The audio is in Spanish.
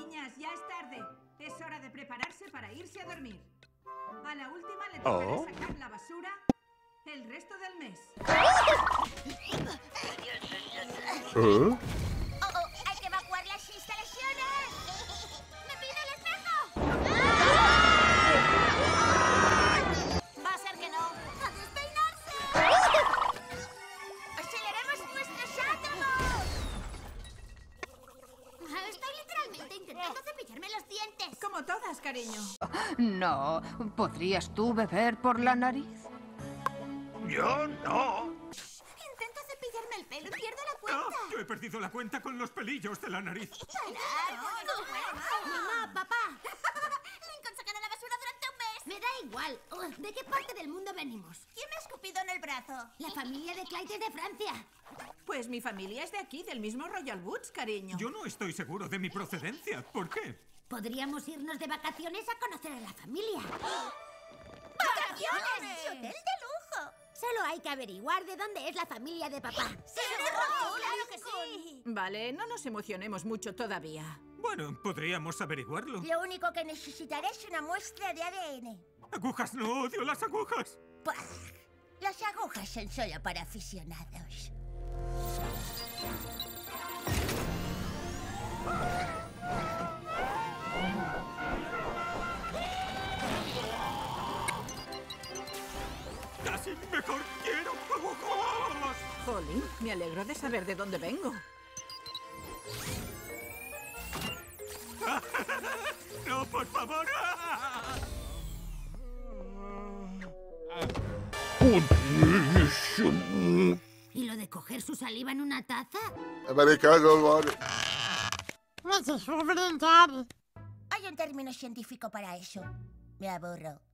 Niñas, ya es tarde. Es hora de prepararse para irse a dormir. A la última le tocará sacar la basura el resto del mes. Oh, hay que evacuar las instalaciones. ¡Me pide el espejo! Va a ser que no. ¡A despeinarse! ¡Aceleremos nuestros átomos! Estoy literalmente intentando cepillarme los dientes. Como todas, cariño. No. ¿Podrías tú beber por la nariz? Yo no. Intento cepillarme el pelo y pierdo la cuenta. Yo he perdido la cuenta con los pelillos de la nariz. Mamá, papá. Lincoln sacará la basura durante un mes. Me da igual. ¿De qué parte del mundo venimos? ¿Quién me ha escupido en el brazo? La familia de Clyde es de Francia. Pues mi familia es de aquí, del mismo Royal Woods, cariño. Yo no estoy seguro de mi procedencia. ¿Por qué? Podríamos irnos de vacaciones a conocer a la familia. ¡Vacaciones! ¡Y hotel de lujo! Solo hay que averiguar de dónde es la familia de papá. ¡Seguro! ¡Claro que sí! Vale, no nos emocionemos mucho todavía. Bueno, podríamos averiguarlo. Lo único que necesitaré es una muestra de ADN. ¡Agujas! ¡No odio las agujas! ¡Pah! Las agujas son solo para aficionados. ¡Casi mejor quiero agujas! Jolín, me alegro de saber de dónde vengo. ¡No, por favor! ¿Y lo de coger su saliva en una taza? Hay un término científico para eso. Me aburro.